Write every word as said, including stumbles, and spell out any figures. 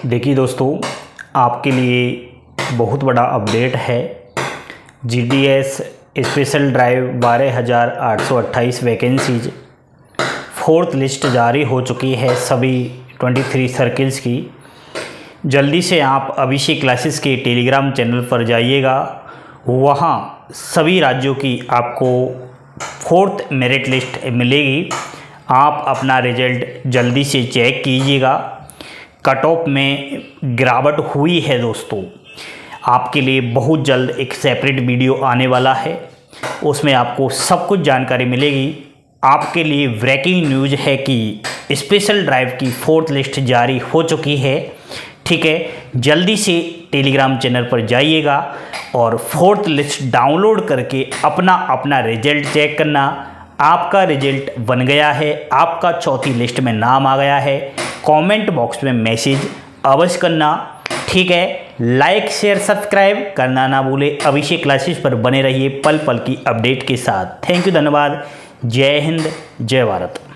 देखिए दोस्तों, आपके लिए बहुत बड़ा अपडेट है। G D S special drive बारह हज़ार आठ सौ अट्ठाईस वैकेंसीज फोर्थ लिस्ट जारी हो चुकी है सभी तेईस सर्किल्स की। जल्दी से आप अभिषेक क्लासेस के टेलीग्राम चैनल पर जाइएगा, वहाँ सभी राज्यों की आपको फोर्थ मेरिट लिस्ट मिलेगी। आप अपना रिजल्ट जल्दी से चेक कीजिएगा। कट ऑफ में गिरावट हुई है दोस्तों। आपके लिए बहुत जल्द एक सेपरेट वीडियो आने वाला है, उसमें आपको सब कुछ जानकारी मिलेगी। आपके लिए ब्रेकिंग न्यूज़ है कि स्पेशल ड्राइव की फोर्थ लिस्ट जारी हो चुकी है। ठीक है, जल्दी से टेलीग्राम चैनल पर जाइएगा और फोर्थ लिस्ट डाउनलोड करके अपना अपना रिजल्ट चेक करना। आपका रिजल्ट बन गया है, आपका चौथी लिस्ट में नाम आ गया है, कमेंट बॉक्स में मैसेज अवश्य करना। ठीक है, लाइक शेयर सब्सक्राइब करना ना भूले। अभिषेक क्लासेस पर बने रहिए पल पल की अपडेट के साथ। थैंक यू, धन्यवाद। जय हिंद, जय भारत।